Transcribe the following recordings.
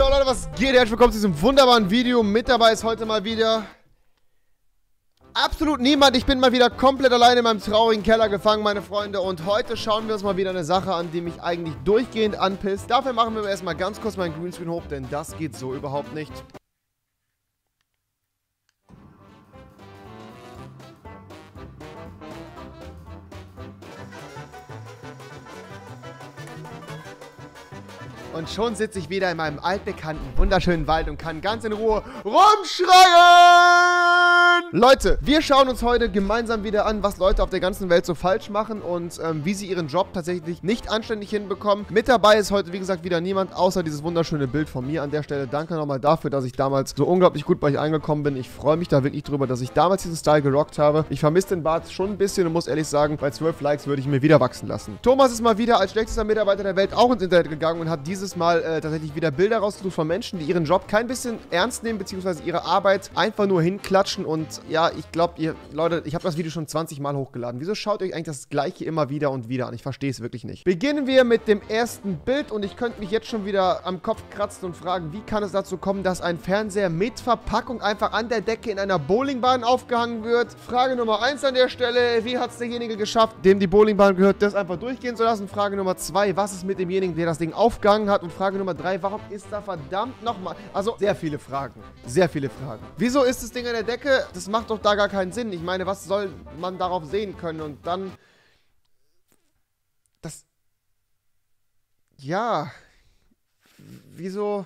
Ciao Leute, was geht? Herzlich willkommen zu diesem wunderbaren Video. Mit dabei ist heute mal wieder absolut niemand. Ich bin mal wieder komplett alleine in meinem traurigen Keller gefangen, meine Freunde. Und heute schauen wir uns mal wieder eine Sache an, die mich eigentlich durchgehend anpisst. Dafür machen wir erstmal ganz kurz meinen Greenscreen hoch, denn das geht so überhaupt nicht. Und schon sitze ich wieder in meinem altbekannten, wunderschönen Wald und kann ganz in Ruhe rumschreien! Leute, wir schauen uns heute gemeinsam wieder an, was Leute auf der ganzen Welt so falsch machen und wie sie ihren Job tatsächlich nicht anständig hinbekommen. Mit dabei ist heute, wie gesagt, wieder niemand, außer dieses wunderschöne Bild von mir an der Stelle. Danke nochmal dafür, dass ich damals so unglaublich gut bei euch angekommen bin. Ich freue mich da wirklich drüber, dass ich damals diesen Style gerockt habe. Ich vermisse den Bart schon ein bisschen und muss ehrlich sagen, bei 12 Likes würde ich mir wieder wachsen lassen. Thomas ist mal wieder als schlechtester Mitarbeiter der Welt auch ins Internet gegangen und hat dieses Mal tatsächlich wieder Bilder rausgesucht von Menschen, die ihren Job kein bisschen ernst nehmen, beziehungsweise ihre Arbeit einfach nur hinklatschen. Und ja, ich glaube, Leute, ich habe das Video schon 20 Mal hochgeladen. Wieso schaut ihr euch eigentlich das Gleiche immer wieder und wieder an? Ich verstehe es wirklich nicht. Beginnen wir mit dem ersten Bild und ich könnte mich jetzt schon wieder am Kopf kratzen und fragen, wie kann es dazu kommen, dass ein Fernseher mit Verpackung einfach an der Decke in einer Bowlingbahn aufgehangen wird? Frage Nummer 1 an der Stelle, wie hat es derjenige geschafft, dem die Bowlingbahn gehört, das einfach durchgehen zu lassen? Frage Nummer 2, was ist mit demjenigen, der das Ding aufgehangen hat? Und Frage Nummer 3, warum ist da verdammt nochmal... Also, sehr viele Fragen. Sehr viele Fragen. Wieso ist das Ding an der Decke? Das macht doch da gar keinen Sinn. Ich meine, was soll man darauf sehen können? Und dann... Das... Ja... Wieso...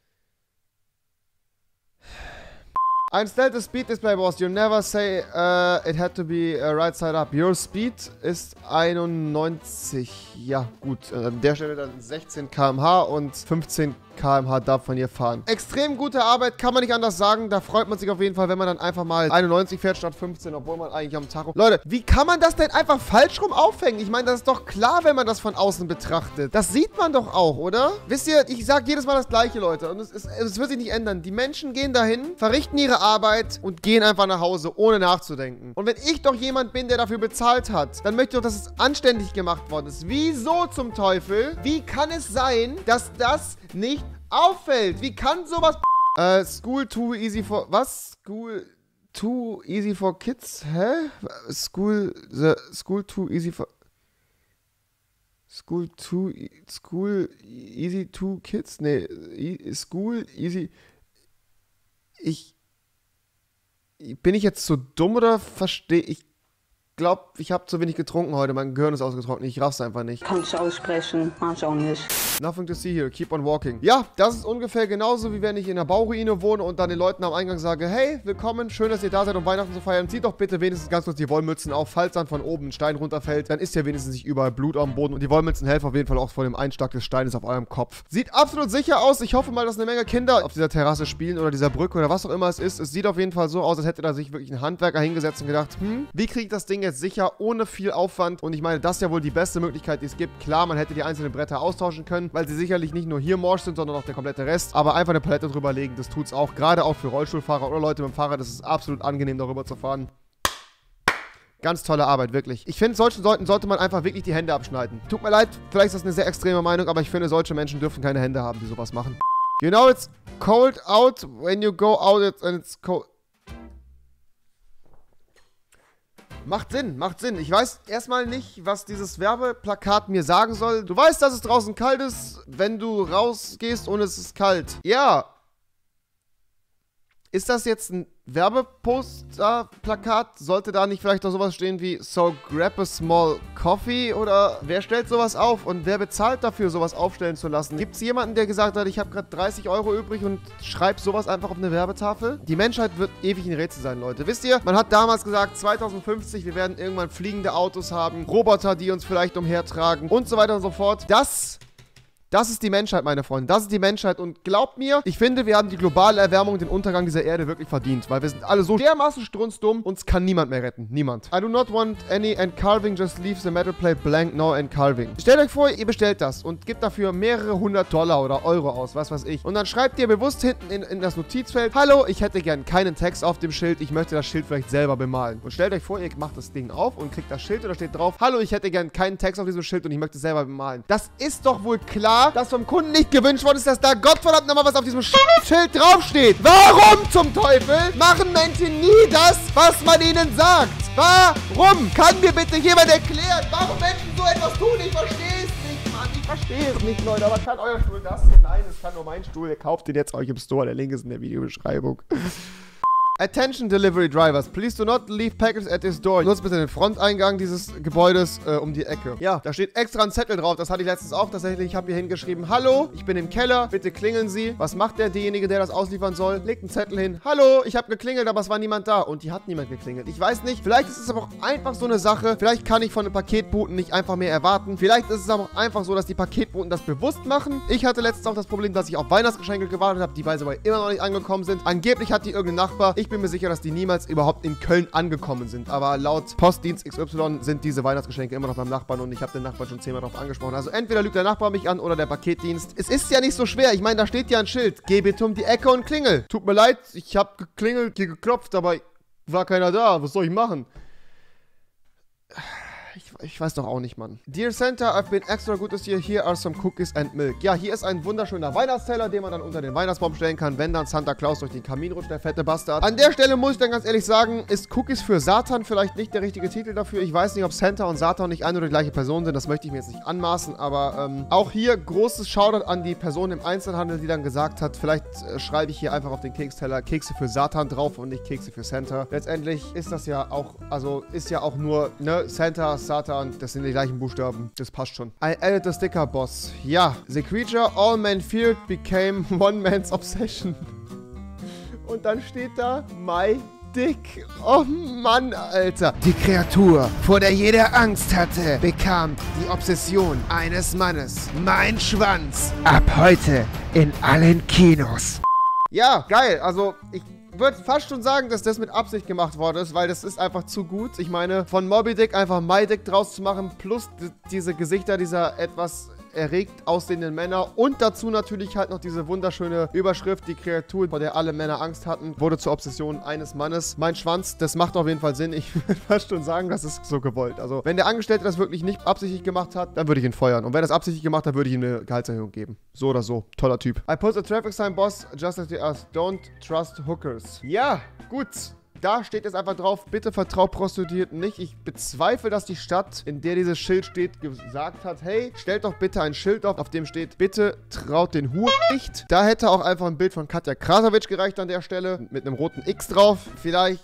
Ein Stealth Speed Display Boss. You never say it had to be right side up. Your Speed ist 91. Ja, gut. An der Stelle dann 16 km/h und 15 km/h darf von hier fahren. Extrem gute Arbeit, kann man nicht anders sagen. Da freut man sich auf jeden Fall, wenn man dann einfach mal 91 fährt statt 15, obwohl man eigentlich am Tacho... Leute, wie kann man das denn einfach falsch rum aufhängen? Ich meine, das ist doch klar, wenn man das von außen betrachtet. Das sieht man doch auch, oder? Wisst ihr, ich sage jedes Mal das Gleiche, Leute. Und es wird sich nicht ändern. Die Menschen gehen dahin, verrichten ihre Arbeit und gehen einfach nach Hause, ohne nachzudenken. Und wenn ich doch jemand bin, der dafür bezahlt hat, dann möchte ich doch, dass es anständig gemacht worden ist. Wieso zum Teufel? Wie kann es sein, dass das nicht auffällt? Wie kann sowas... School too easy for... Was? School too easy for kids? Hä? School too easy for... School easy to kids? Nee, School easy... Bin ich jetzt zu dumm oder verstehe ich? Ich glaube, ich habe zu wenig getrunken heute. Mein Gehirn ist ausgetrocknet. Ich raff's einfach nicht. Kannst du aussprechen, mach's auch nicht. Nothing to see here. Keep on walking. Ja, das ist ungefähr genauso, wie wenn ich in einer Bauruine wohne und dann den Leuten am Eingang sage, hey, willkommen, schön, dass ihr da seid, um Weihnachten zu feiern. Zieht doch bitte wenigstens ganz kurz die Wollmützen auf. Falls dann von oben ein Stein runterfällt, dann ist ja wenigstens nicht überall Blut am Boden. Und die Wollmützen helfen auf jeden Fall auch vor dem Einschlag des Steines auf eurem Kopf. Sieht absolut sicher aus. Ich hoffe mal, dass eine Menge Kinder auf dieser Terrasse spielen oder dieser Brücke oder was auch immer es ist. Es sieht auf jeden Fall so aus, als hätte da sich wirklich ein Handwerker hingesetzt und gedacht, wie kriege ich das Ding jetzt sicher, ohne viel Aufwand? Und ich meine, das ist ja wohl die beste Möglichkeit, die es gibt. Klar, man hätte die einzelnen Bretter austauschen können, weil sie sicherlich nicht nur hier morsch sind, sondern auch der komplette Rest. Aber einfach eine Palette drüber legen, das tut's auch. Gerade auch für Rollstuhlfahrer oder Leute mit dem Fahrrad. Das ist absolut angenehm, darüber zu fahren. Ganz tolle Arbeit, wirklich. Ich finde, solchen Leuten sollte man einfach wirklich die Hände abschneiden. Tut mir leid, vielleicht ist das eine sehr extreme Meinung, aber ich finde, solche Menschen dürfen keine Hände haben, die sowas machen. You know, it's cold out when you go out and it's cold. Macht Sinn, macht Sinn. Ich weiß erstmal nicht, was dieses Werbeplakat mir sagen soll. Du weißt, dass es draußen kalt ist, wenn du rausgehst und es ist kalt. Ja. Ist das jetzt ein Werbeposter-Plakat? Sollte da nicht vielleicht noch sowas stehen wie So grab a small coffee? Oder wer stellt sowas auf und wer bezahlt dafür, sowas aufstellen zu lassen? Gibt es jemanden, der gesagt hat, ich habe gerade 30 Euro übrig und schreibe sowas einfach auf eine Werbetafel? Die Menschheit wird ewig ein Rätsel sein, Leute. Wisst ihr, man hat damals gesagt, 2050, wir werden irgendwann fliegende Autos haben, Roboter, die uns vielleicht umhertragen und so weiter und so fort. Das ist die Menschheit, meine Freunde. Das ist die Menschheit. Und glaubt mir, ich finde, wir haben die globale Erwärmung, den Untergang dieser Erde wirklich verdient. Weil wir sind alle so dermaßen strunzdumm, uns kann niemand mehr retten. Niemand. I do not want any end carving, just leave the metal plate blank, no end carving. Stellt euch vor, ihr bestellt das und gebt dafür mehrere $100 oder Euro aus, was weiß ich. Und dann schreibt ihr bewusst hinten in das Notizfeld, hallo, ich hätte gern keinen Text auf dem Schild, ich möchte das Schild vielleicht selber bemalen. Und stellt euch vor, ihr macht das Ding auf und kriegt das Schild und da steht drauf, hallo, ich hätte gern keinen Text auf diesem Schild und ich möchte es selber bemalen. Das ist doch wohl klar, war, dass vom Kunden nicht gewünscht worden ist, dass da Gottverdammt nochmal was auf diesem Schild draufsteht. Warum zum Teufel machen Menschen nie das, was man ihnen sagt? Warum? Kann mir bitte jemand erklären, warum Menschen so etwas tun? Ich verstehe es nicht, Mann. Ich verstehe es nicht, Leute. Aber kann euer Stuhl das hier? Nein, es kann nur mein Stuhl. Ihr kauft den jetzt euch im Store. Der Link ist in der Videobeschreibung. Attention Delivery Drivers, please do not leave packages at this door. Nutzt bitte den Fronteingang dieses Gebäudes um die Ecke. Ja, da steht extra ein Zettel drauf. Das hatte ich letztens auch tatsächlich. Ich habe hier hingeschrieben, hallo, ich bin im Keller, bitte klingeln Sie. Was macht derjenige, der das ausliefern soll? Legt einen Zettel hin. Hallo, ich habe geklingelt, aber es war niemand da. Und die hat niemand geklingelt. Ich weiß nicht, vielleicht ist es aber auch einfach so eine Sache. Vielleicht kann ich von den Paketboten nicht einfach mehr erwarten. Vielleicht ist es aber auch einfach so, dass die Paketboten das bewusst machen. Ich hatte letztens auch das Problem, dass ich auf Weihnachtsgeschenke gewartet habe, die bei immer noch nicht angekommen sind. Angeblich hat die irgendein Nachbar. Ich bin mir sicher, dass die niemals überhaupt in Köln angekommen sind. Aber laut Postdienst XY sind diese Weihnachtsgeschenke immer noch beim Nachbarn und ich habe den Nachbarn schon 10-mal darauf angesprochen. Also entweder lügt der Nachbar mich an oder der Paketdienst. Es ist ja nicht so schwer. Ich meine, da steht ja ein Schild. Geh bitte um die Ecke und klingel. Tut mir leid, ich habe geklingelt, hier geklopft, aber war keiner da. Was soll ich machen? Ich weiß doch auch nicht, Mann. Dear Santa, I've been extra good this year. Here are some cookies and milk. Ja, hier ist ein wunderschöner Weihnachtsteller, den man dann unter den Weihnachtsbaum stellen kann, wenn dann Santa Claus durch den Kamin rutscht, der fette Bastard. An der Stelle muss ich dann ganz ehrlich sagen, ist Cookies für Satan vielleicht nicht der richtige Titel dafür. Ich weiß nicht, ob Santa und Satan nicht eine oder die gleiche Person sind. Das möchte ich mir jetzt nicht anmaßen, aber auch hier großes Shoutout an die Person im Einzelhandel, die dann gesagt hat, vielleicht schreibe ich hier einfach auf den Keksteller Kekse für Satan drauf und nicht Kekse für Santa. Letztendlich ist das ja auch, also ist ja auch nur, ne, Santa, Satan, das sind die gleichen Buchstaben. Das passt schon. I added the sticker, Boss. Ja, the creature all men feared became one man's obsession. Und dann steht da, my dick. Oh Mann, Alter. Die Kreatur, vor der jeder Angst hatte, bekam die Obsession eines Mannes. Mein Schwanz. Ab heute in allen Kinos. Ja, geil. Also, ich würde fast schon sagen, dass das mit Absicht gemacht worden ist, weil das ist einfach zu gut. Ich meine, von Moby Dick einfach My Dick draus zu machen, plus diese Gesichter dieser etwas erregt aussehenden Männer und dazu natürlich halt noch diese wunderschöne Überschrift, die Kreatur, vor der alle Männer Angst hatten, wurde zur Obsession eines Mannes. Mein Schwanz, das macht auf jeden Fall Sinn. Ich würde fast schon sagen, das ist so gewollt. Also, wenn der Angestellte das wirklich nicht absichtlich gemacht hat, dann würde ich ihn feuern. Und wenn er das absichtlich gemacht hat, würde ich ihm eine Gehaltserhöhung geben. So oder so. Toller Typ. I put a traffic sign, Boss, just as you asked. Don't trust hookers. Ja, gut. Da steht jetzt einfach drauf, bitte vertraut Prostituierten nicht. Ich bezweifle, dass die Stadt, in der dieses Schild steht, gesagt hat, hey, stellt doch bitte ein Schild auf dem steht, bitte traut den Huren nicht. Da hätte auch einfach ein Bild von Katja Krasavic gereicht an der Stelle, mit einem roten X drauf. Vielleicht...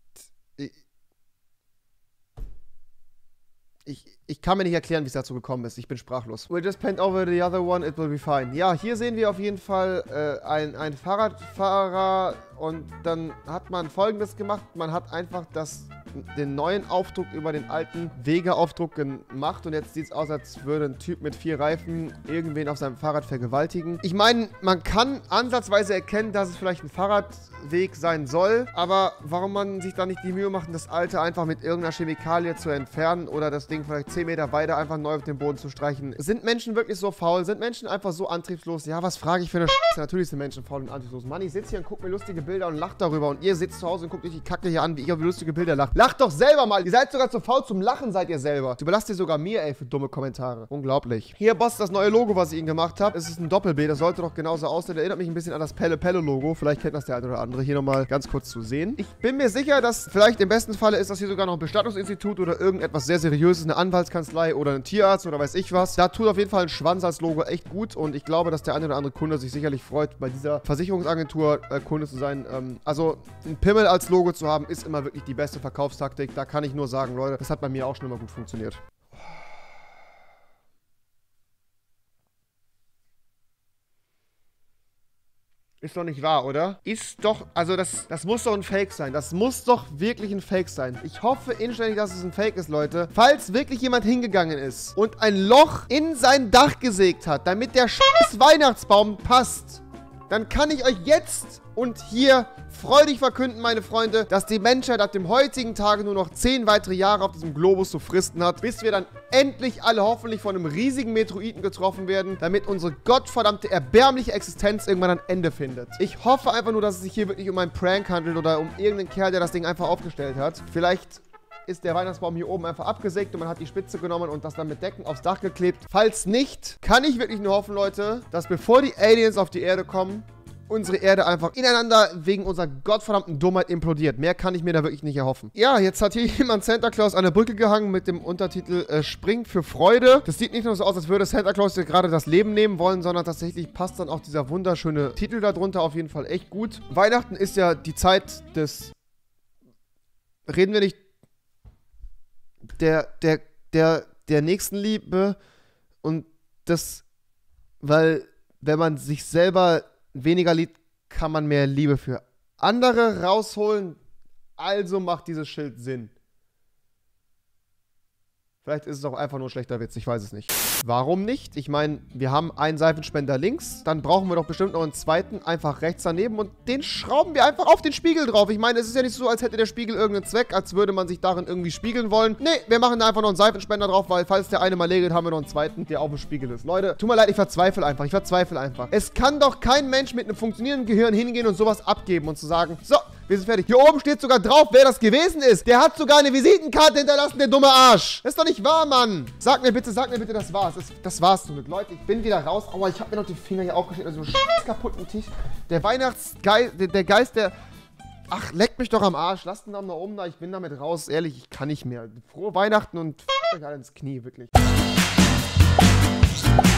Ich kann mir nicht erklären, wie es dazu gekommen ist. Ich bin sprachlos. We'll just paint over the other one, it will be fine. Ja, hier sehen wir auf jeden Fall einen Fahrradfahrer und dann hat man Folgendes gemacht. Man hat einfach den neuen Aufdruck über den alten Wegeaufdruck gemacht und jetzt sieht es aus, als würde ein Typ mit 4 Reifen irgendwen auf seinem Fahrrad vergewaltigen. Ich meine, man kann ansatzweise erkennen, dass es vielleicht ein Fahrradweg sein soll, aber warum man sich da nicht die Mühe macht, das alte einfach mit irgendeiner Chemikalie zu entfernen oder das Ding vielleicht 10 Meter weiter einfach neu auf den Boden zu streichen. Sind Menschen wirklich so faul? Sind Menschen einfach so antriebslos? Ja, was frage ich für eine Scheiße? Natürlich sind Menschen faul und antriebslos. Mann, ich sitze hier und gucke mir lustige Bilder und lache darüber und ihr sitzt zu Hause und guckt euch die Kacke hier an, wie ihr über lustige Bilder lacht. Lacht doch selber mal. Ihr seid sogar zu faul zum Lachen, seid ihr selber. Du überlasst ihr sogar mir, ey, für dumme Kommentare. Unglaublich. Hier, Boss, das neue Logo, was ich Ihnen gemacht habe. Es ist ein Doppel-B. Das sollte doch genauso aussehen. Erinnert mich ein bisschen an das Pelle-Pelle-Logo. Vielleicht kennt das der eine oder andere. Hier nochmal ganz kurz zu sehen. Ich bin mir sicher, dass vielleicht im besten Falle ist das hier sogar noch ein Bestattungsinstitut oder irgendetwas sehr Seriöses, eine Anwaltskanzlei oder ein Tierarzt oder weiß ich was. Da tut auf jeden Fall ein Schwanz als Logo echt gut und ich glaube, dass der eine oder andere Kunde sich sicherlich freut, bei dieser Versicherungsagentur Kunde zu sein. Also ein Pimmel als Logo zu haben, ist immer wirklich die beste Verkaufstaktik. Da kann ich nur sagen, Leute, das hat bei mir auch schon immer gut funktioniert. Ist doch nicht wahr, oder? Ist doch, also das muss doch ein Fake sein. Das muss doch wirklich ein Fake sein. Ich hoffe inständig, dass es ein Fake ist, Leute. Falls wirklich jemand hingegangen ist und ein Loch in sein Dach gesägt hat, damit der scheiß Weihnachtsbaum passt, dann kann ich euch jetzt und hier freudig verkünden, meine Freunde, dass die Menschheit ab dem heutigen Tage nur noch 10 weitere Jahre auf diesem Globus zu fristen hat, bis wir dann endlich alle hoffentlich von einem riesigen Meteoriten getroffen werden, damit unsere gottverdammte, erbärmliche Existenz irgendwann ein Ende findet. Ich hoffe einfach nur, dass es sich hier wirklich um einen Prank handelt oder um irgendeinen Kerl, der das Ding einfach aufgestellt hat. Vielleicht ist der Weihnachtsbaum hier oben einfach abgesägt und man hat die Spitze genommen und das dann mit Decken aufs Dach geklebt. Falls nicht, kann ich wirklich nur hoffen, Leute, dass bevor die Aliens auf die Erde kommen, unsere Erde einfach ineinander wegen unserer gottverdammten Dummheit implodiert. Mehr kann ich mir da wirklich nicht erhoffen. Ja, jetzt hat hier jemand Santa Claus an der Brücke gehangen mit dem Untertitel Spring für Freude. Das sieht nicht nur so aus, als würde Santa Claus dir gerade das Leben nehmen wollen, sondern tatsächlich passt dann auch dieser wunderschöne Titel darunter auf jeden Fall echt gut. Weihnachten ist ja die Zeit des... Reden wir nicht... Der Nächstenliebe und das... Weil, wenn man sich selber weniger liebt, kann man mehr Liebe für andere rausholen. Also macht dieses Schild Sinn. Vielleicht ist es auch einfach nur ein schlechter Witz, ich weiß es nicht. Warum nicht? Ich meine, wir haben einen Seifenspender links, dann brauchen wir doch bestimmt noch einen zweiten, einfach rechts daneben und den schrauben wir einfach auf den Spiegel drauf. Ich meine, es ist ja nicht so, als hätte der Spiegel irgendeinen Zweck, als würde man sich darin irgendwie spiegeln wollen. Nee, wir machen da einfach noch einen Seifenspender drauf, weil falls der eine mal regelt, haben wir noch einen zweiten, der auf dem Spiegel ist. Leute, tut mir leid, ich verzweifle einfach. Es kann doch kein Mensch mit einem funktionierenden Gehirn hingehen und sowas abgeben und zu sagen, so, wir sind fertig. Hier oben steht sogar drauf, wer das gewesen ist. Der hat sogar eine Visitenkarte hinterlassen, der dumme Arsch. Das ist doch nicht wahr, Mann. Sag mir bitte, das war's. Das war's somit. Leute, ich bin wieder raus. Aua, ich habe mir noch die Finger hier aufgeschnitten. Also kaputten Tisch. Der Weihnachtsgeist, der Geist, der... Ach, leckt mich doch am Arsch. Lasst den Daumen nach oben da. Ich bin damit raus. Ehrlich, ich kann nicht mehr. Frohe Weihnachten und euch alle ins Knie, wirklich.